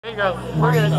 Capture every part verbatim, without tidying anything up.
There you go. Bring it.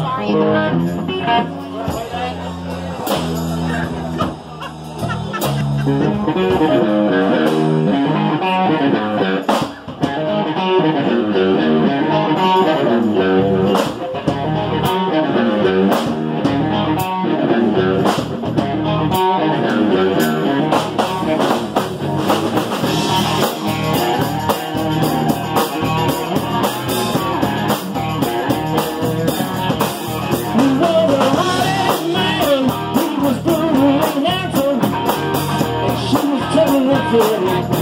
He held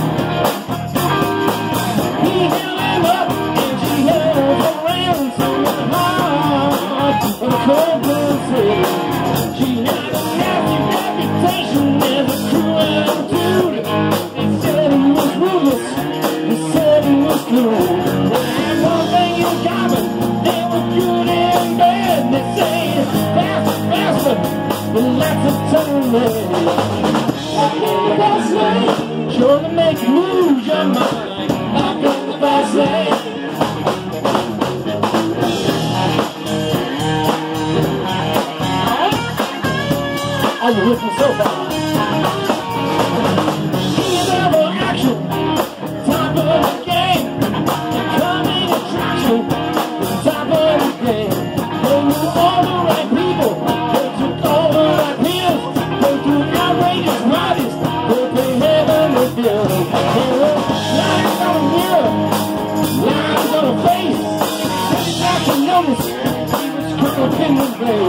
him up and she held him ransom in the heart of a cold blue city. She had a nasty reputation as a cruel dude. They said he was ruthless, they said he was cruel. They had one thing in common, they were good and bad. They say faster, faster, but lots of time. That's right. Sure to make you lose your mind. I've got the fast lane. Are you with me so far? Here's our action, top of the game. Coming attraction, top of the game. They knew all the right people, they took all the right pills. They do outrageous parties, they pay heaven to feel. They were lines on a mirror, lines on a face. Every time you notice, he was caught up in the rain.